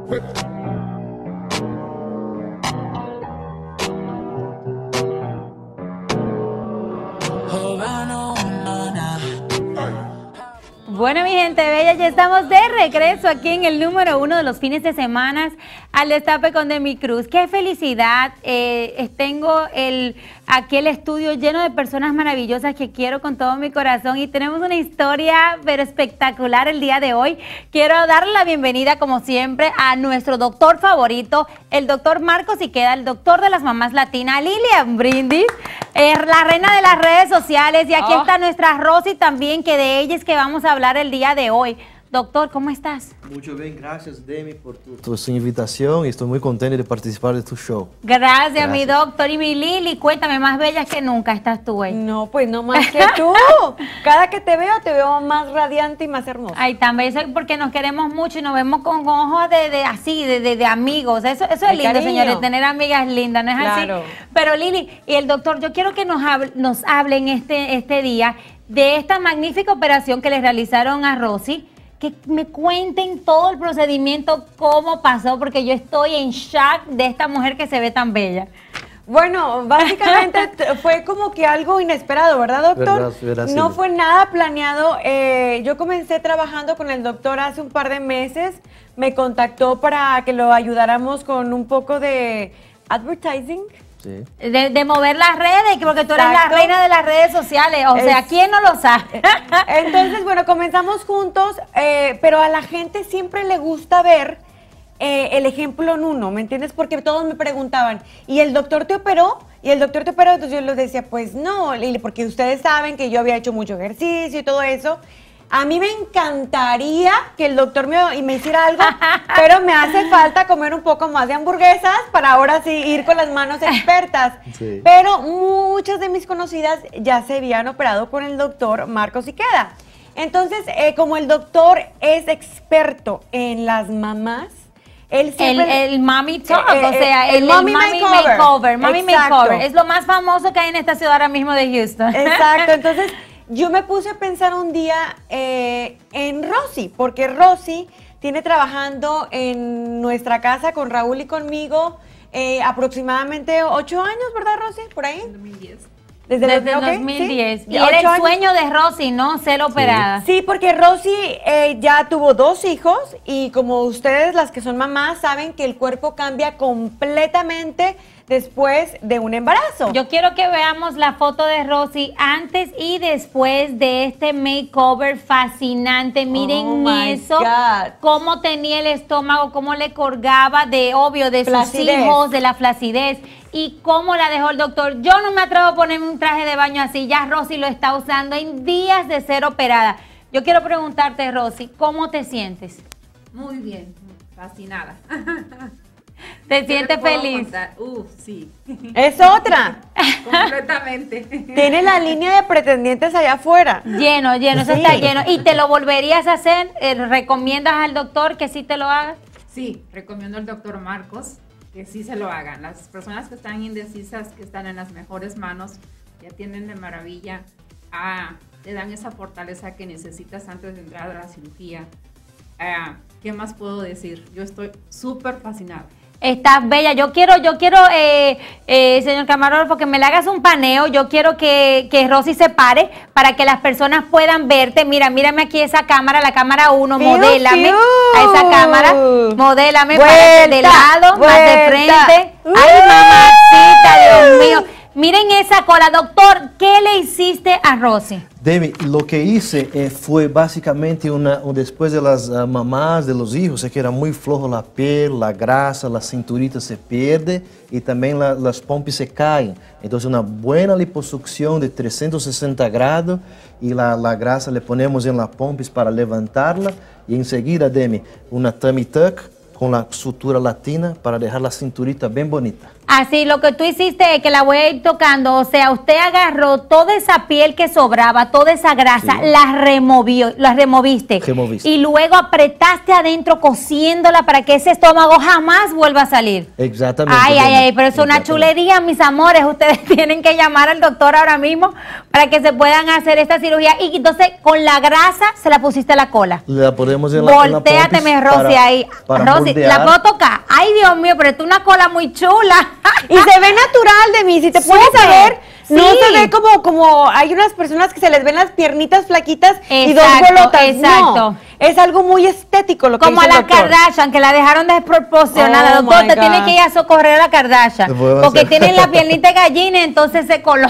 Bueno, mi gente bella, ya estamos de regreso aquí en el número 1 de los fines de semana al Destape con Demi Cruz. ¡Qué felicidad! Tengo aquí el estudio lleno de personas maravillosas que quiero con todo mi corazón y tenemos una historia pero espectacular el día de hoy. Quiero darle la bienvenida, como siempre, a nuestro doctor favorito, el doctor Marcos Iqueda, el doctor de las mamás latinas, Lilian Brindis, la reina de las redes sociales. Y aquí está nuestra Rosy también, que de ella es que vamos a hablar el día de hoy. Doctor, ¿cómo estás? Muito bem, gracias Demi por tu invitación y estoy muy contento de participar de tu show. Gracias, mi doctor. Y mi Lili, cuéntame, más bella que nunca estás tú, güey. No, pues no más que tú. Cada que te veo más radiante y más hermosa. Ay, también eso es porque nos queremos mucho y nos vemos con ojos de amigos. Eso es lindo, cariño. Señores, tener amigas lindas, ¿no es Claro. así? Pero Lili y el doctor, yo quiero que nos hablen este día de esta magnífica operación que les realizaron a Rosy. Que me cuenten todo el procedimiento, cómo pasó, porque yo estoy en shock de esta mujer que se ve tan bella. Bueno, básicamente fue como que algo inesperado, ¿verdad, doctor? Verdad, no sí. fue nada planeado. Yo comencé trabajando con el doctor hace un par de meses. Me contactó para que lo ayudáramos con un poco de advertising. Sí. De mover las redes, porque tú eres la Exacto. reina de las redes sociales. O sea, ¿quién no lo sabe? Entonces, bueno, comenzamos juntos, pero a la gente siempre le gusta ver el ejemplo en uno, ¿me entiendes? Porque todos me preguntaban, ¿y el doctor te operó? ¿Y el doctor te operó? Entonces yo les decía, pues no, porque ustedes saben que yo había hecho mucho ejercicio y todo eso. A mí me encantaría que el doctor me hiciera algo, pero me hace falta comer un poco más de hamburguesas para ahora sí ir con las manos expertas. Sí. Pero muchas de mis conocidas ya se habían operado con el doctor Marcos Iqueda. Entonces, como el doctor es experto en las mamás, él siempre... El Mommy Talk, o sea, el Mommy Makeover. Mommy Exacto. Makeover. Es lo más famoso que hay en esta ciudad ahora mismo de Houston. Exacto, entonces yo me puse a pensar un día en Rosy, porque Rosy tiene trabajando en nuestra casa con Raúl y conmigo aproximadamente 8 años, ¿verdad, Rosy? ¿Por ahí? 2010. Desde ok, 2010. sí. Y era 8 el años. sueño de Rosy, ¿no? Ser operada. Sí, porque Rosy ya tuvo 2 hijos y como ustedes, las que son mamás, saben que el cuerpo cambia completamente después de un embarazo. Yo quiero que veamos la foto de Rosy antes y después de este makeover fascinante. Miren Oh my eso, God. cómo tenía el estómago, cómo le colgaba de sus Flacidez. hijos, de la flacidez y cómo la dejó el doctor. Yo no me atrevo a ponerme un traje de baño así, ya Rosy lo está usando en días de ser operada. Yo quiero preguntarte, Rosy, ¿cómo te sientes? Muy bien, fascinada. ¿Te ¿Qué sientes te puedo feliz? contar? Sí, Es otra. completamente. Tiene la línea de pretendientes allá afuera. Lleno, eso Sí. está lleno. ¿Y te lo volverías a hacer? ¿Recomiendas al doctor que sí te lo haga? Sí, recomiendo al doctor Marcos que sí se lo hagan. Las personas que están indecisas, que están en las mejores manos, ya tienen de maravilla. Te dan esa fortaleza que necesitas antes de entrar a la cirugía. ¿Qué más puedo decir? Yo estoy súper fascinada. Estás bella. Yo quiero, señor camarógrafo, que me le hagas un paneo. Yo quiero que Rosy se pare para que las personas puedan verte. Mírame aquí esa cámara, la cámara 1, modélame a esa cámara. Modélame, párate de lado, más de frente. Ay, mamacita, Dios mío. Miren esa cola. Doctor, ¿qué le hiciste a Rosy? Demi, lo que hice fue básicamente después de las mamás, de los hijos, que era muy flojo la piel, la grasa, la cinturita se pierde y también las pompis se caen. Entonces una buena liposucción de 360 grados y la grasa le ponemos en la pompis para levantarla y enseguida, Demi, una tummy tuck con la sutura latina para dejar la cinturita bien bonita. Así, lo que tú hiciste es que la voy a ir tocando, o sea, usted agarró toda esa piel que sobraba, toda esa grasa, Sí. la removiste. Removiste. Y luego apretaste adentro cosiéndola para que ese estómago jamás vuelva a salir. Exactamente. Ay, Demi. pero es una Exactamente. chulería, mis amores. Ustedes tienen que llamar al doctor ahora mismo para que se puedan hacer esta cirugía. Y entonces, con la grasa, se la pusiste a la cola. La ponemos en la Voltéateme, pompis Rosy, ahí. para Rosy, moldear. la puedo tocar. Ay, Dios mío, pero tú una cola muy chula. Y se ve natural de mí, si te pones a Súper, ver, no sí. se ve como hay unas personas que se les ven las piernitas flaquitas y dos Exacto, bolotas. exacto. No, es algo muy estético lo que Como a hizo la el doctor. Kardashian, que la dejaron desproporcionada. Oh, Doctor, my te God. tiene que ir a socorrer a la Kardashian. Te podemos Porque hacer. tienen la piernita de gallina, entonces se coló.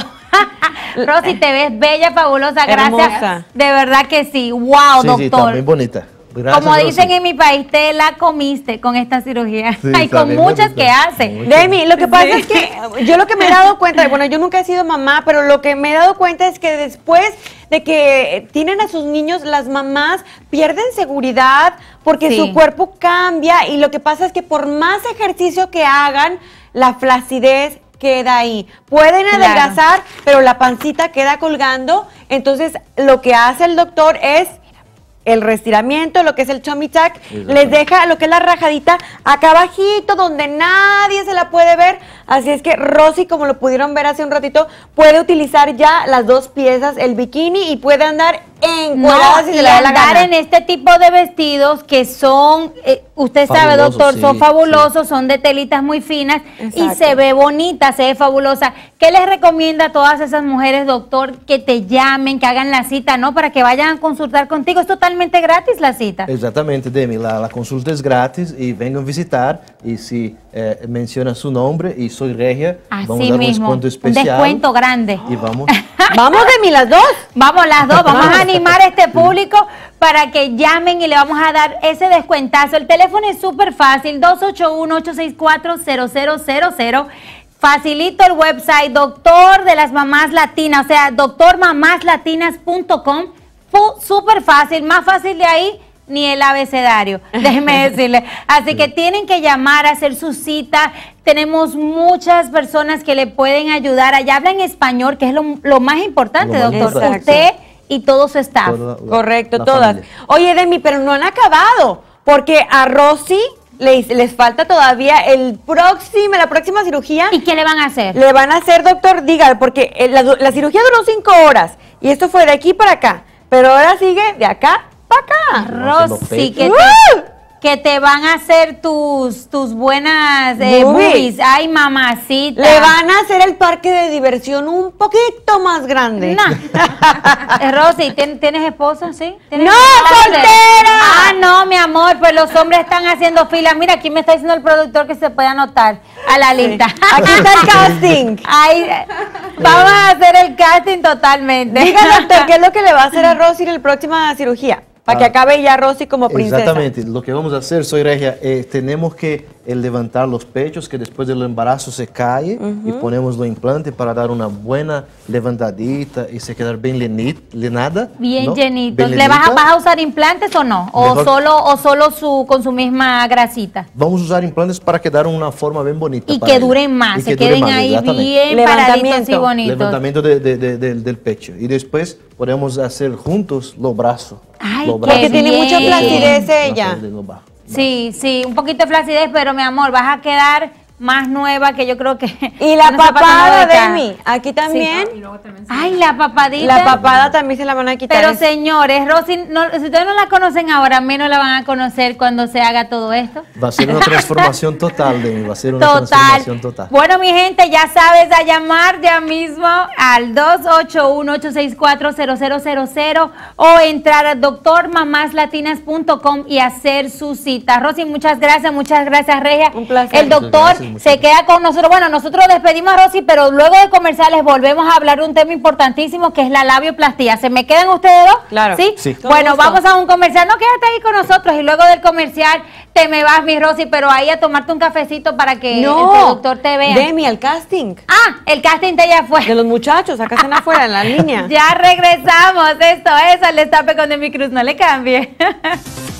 Rosy, te ves bella, fabulosa. Gracias. Hermosa. De verdad que sí. Wow, Sí, sí, está doctor. muy bonita. Gracias, Como dicen Rosy. en mi país, te la comiste con esta cirugía. Sí, Ay, está con bien muchas bonita. que hace. Muy Demi, lo que pasa Sí. es que yo lo que me he dado cuenta, bueno, yo nunca he sido mamá, pero lo que me he dado cuenta es que después de que tienen a sus niños, las mamás pierden seguridad porque Sí. su cuerpo cambia y lo que pasa es que por más ejercicio que hagan, la flacidez queda ahí. Pueden Claro. adelgazar, pero la pancita queda colgando. Entonces, lo que hace el doctor es el reestiramiento, lo que es el tummy tuck, les deja lo que es la rajadita acá abajito, donde nadie se la puede ver. Así es que Rosy, como lo pudieron ver hace un ratito, puede utilizar ya las dos piezas, el bikini, y puede andar encuadrada si y se le da la andar gana. en este tipo de vestidos que son, usted sabe, Fabulosos, doctor, sí, son fabulosos, sí. son de telitas muy finas y Exacto. se ve bonita, se ve fabulosa. ¿Qué les recomienda a todas esas mujeres, doctor, que te llamen, que hagan la cita, no? Para que vayan a consultar contigo. Es totalmente gratis la cita. Exatamente, Demi. La consulta es gratis y vengan a visitar. Y si menciona su nombre y soy regia, vamos a Así dar un mismo, descuento un especial. descuento grande. Y vamos. Vamos, Demi, las dos. Vamos las dos, vamos a animar a este público para que llamen y le vamos a dar ese descuentazo. El teléfono es súper fácil, 281-864-0000. Facilito el website, Doctor de las Mamás Latinas, o sea, doctormamaslatinas.com. Súper fácil, más fácil de ahí ni el abecedario, déjeme decirle. Así que tienen que llamar, hacer su cita. Tenemos muchas personas que le pueden ayudar. Allá hablan español, que es lo más importante, Lo más doctor. importante. Usted y todo su staff. Correcto, la todas. familia. Oye, Demi, pero no han acabado, porque a Rosy les falta todavía la próxima cirugía. ¿Y qué le van a hacer? Le van a hacer, doctor, diga, porque la cirugía duró 5 horas y esto fue de aquí para acá, pero ahora sigue de acá para acá. Rosy, pechos. que te van a hacer tus buenas Boobies. boobies. Ay, mamacita. Le van a hacer el parque de diversión un poquito más grande. Nah. Rosy, ¿tienes esposa? ¿Sí? ¿Tienes ¡No, esposa? soltera! Ah, no, mi amor, pues los hombres están haciendo fila. Mira, aquí me está diciendo el productor que se puede anotar a la lista. Aquí está el casting. Ay, vamos a hacer el casting totalmente. Diga, doctor, ¿qué es lo que le va a hacer a Rosy en la próxima cirugía? Para que acabe ya Rosy como princesa. Exactamente, lo que vamos a hacer, soy regia, tenemos que levantar los pechos, que después del embarazo se cae y ponemos los implantes para dar una buena levantadita y se quedar bien lenada. Bien ¿no? llenito. Bien ¿Le vas llenita. a usar implantes o no? ¿O Mejor- solo con su misma grasita? Vamos a usar implantes para quedar una forma bien bonita. Y para que ella. duren más, Y se que dure queden más, ahí exactamente. bien Levantamiento. paraditos y bonitos. Levantamiento del pecho. Y después podemos hacer juntos los brazos. Ay, los qué Porque tiene bien. mucha placidez ella. Placidez, los bajos. Sí, sí, un poquito de flacidez, pero mi amor, vas a quedar más nueva que yo creo que... Y la no está pasando papada, de caja. Demi, aquí también. Y luego también se- Ay, la papadita. La papada también se la van a quitar. Pero Es- señores, Rosy, si ustedes no la conocen ahora, menos la van a conocer cuando se haga todo esto. Va a ser una transformación total, Demi. Va a ser una Total. transformación total. Bueno, mi gente, ya sabes, a llamar ya mismo al 281-864-0000 o entrar a doctormamaslatinas.com y hacer su cita. Rosy, muchas gracias, Regia. Un placer. El doctor Muchas gracias, se queda con nosotros. Bueno, nosotros despedimos a Rosy, pero luego de comerciales volvemos a hablar de un tema importantísimo que es la labioplastía. ¿Se me quedan ustedes dos? Claro. ¿Sí? Sí. Con Bueno, gusto. vamos a un comercial. No, quédate ahí con nosotros y luego del comercial te me vas, mi Rosy, pero ahí a tomarte un cafecito para que el productor te vea. Demi, el casting. Ah, el casting de ya fue. De los muchachos, acá están afuera en la línea. Ya regresamos. Esto es Al Destape con Demi Cruz. No le cambie.